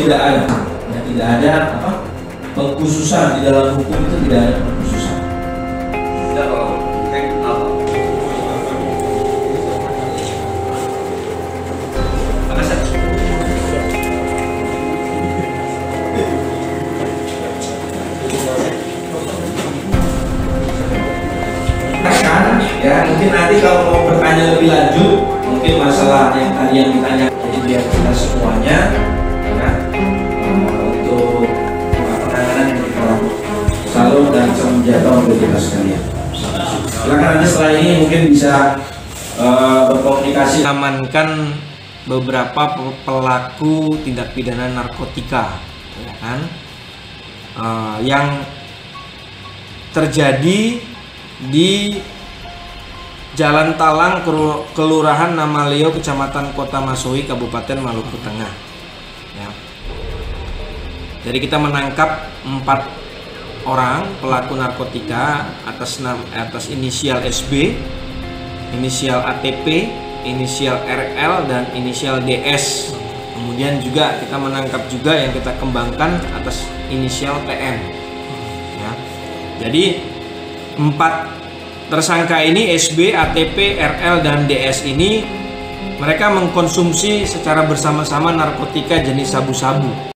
tidak ada, ya, tidak ada apa pengkhususan di dalam hukum itu, tidak ada pengkhususan. Ya, kalau apa? Apa sih? Ya, mungkin nanti kalau mau bertanya lebih lanjut, mungkin masalah yang tadi yang ditanya, jadi biar kita semuanya, ya, untuk penanganan salam dan salam sejahtera untuk kita sekalian. Silakan nanti setelah ini mungkin bisa berkomunikasi. Amankan beberapa pelaku tindak pidana narkotika, ya kan, yang terjadi di Jalan Talang, Kelurahan Namaleo, Kecamatan Kota Masohi, Kabupaten Maluku Tengah. Ya. Jadi kita menangkap 4 orang pelaku narkotika atas inisial SB, inisial ATP, inisial RL, dan inisial DS. Kemudian juga kita menangkap juga yang kita kembangkan atas inisial TM. Ya. Jadi 4 tersangka ini, SB, ATP, RL, dan DS ini, mereka mengkonsumsi secara bersama-sama narkotika jenis sabu-sabu.